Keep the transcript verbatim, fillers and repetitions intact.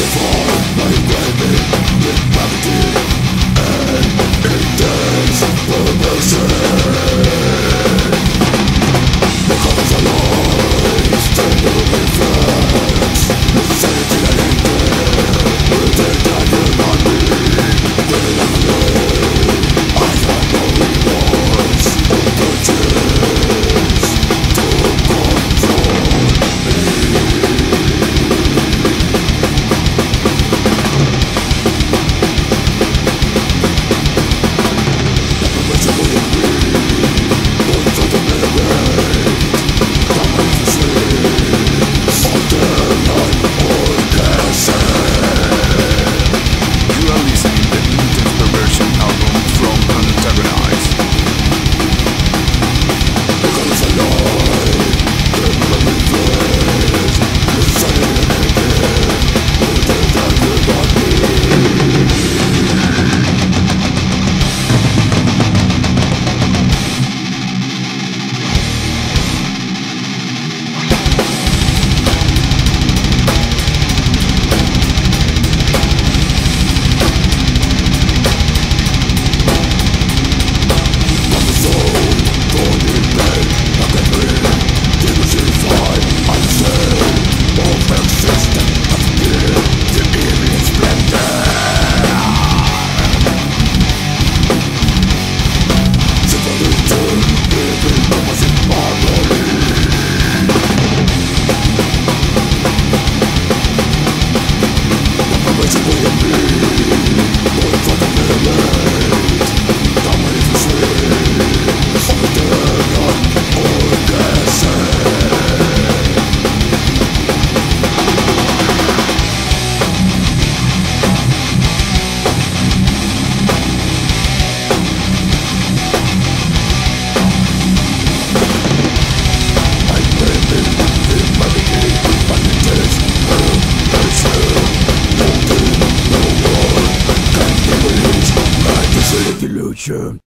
Intense perversion. The colors are lies, tender reflex. Insanity and hatred will take that human being. Living on the way, I have no remorse or purchase to control me. You are listening to the Intense Perversion album from Antagonized. The colors are light, the blood flares. The sun and the naked will take that human being. Illusion.